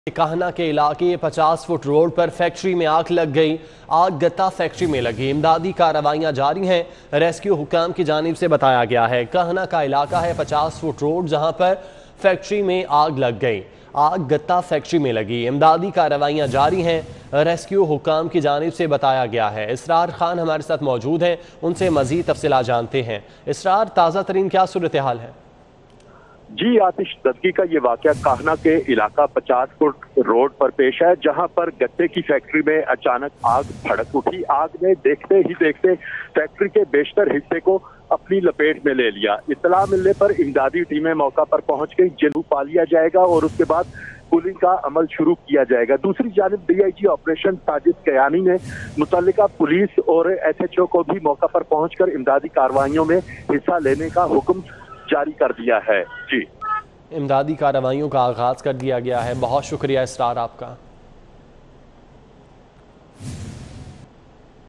काहना के इलाके 50 foot road पर फैक्ट्री में आग लग गई। आग गत्ता फैक्ट्री में लगी। इमदादी कार्रवाइयां जारी हैं। रेस्क्यू हुकाम की जानिब से बताया गया है काहना का इलाका है 50 फुट रोड, जहां पर फैक्ट्री में आग लग गई। आग गत्ता फैक्ट्री में लगी। इमदादी कार्रवाइयां जारी हैं। रेस्क्यू हुकाम की जानिब से बताया गया है। इसरार खान हमारे साथ मौजूद हैं, उनसे मजीद तफसीलात जानते हैं। इसरार, ताज़ा तरीन क्या सूरत हाल है? जी आतिशदगी का ये वाकया काहना के इलाका 50 फुट रोड पर पेश है, जहां पर गत्ते की फैक्ट्री में अचानक आग भड़क उठी। आग ने देखते ही देखते फैक्ट्री के बेशतर हिस्से को अपनी लपेट में ले लिया। इत्तला मिलने पर इमदादी टीमें मौका पर पहुंच गई। जल्द पा लिया जाएगा और उसके बाद पुलिंग का अमल शुरू किया जाएगा। दूसरी जानिब डीआईजी ऑपरेशन साजिद कयानी ने मुतल्लिका पुलिस और एसएचओ को भी मौका पर पहुंचकर इमदादी कार्रवाइयों में हिस्सा लेने का हुक्म जारी कर दिया है। जी, इमदादी कार्रवाइयों का आगाज कर दिया गया है। बहुत शुक्रिया इसरार आपका।